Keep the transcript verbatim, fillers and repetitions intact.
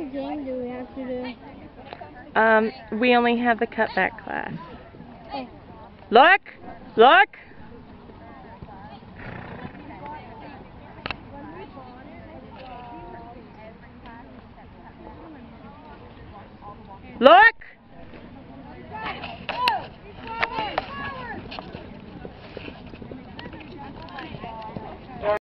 game do we have to do? Um, we only have the cutback class. Oh. Look! Look! Look!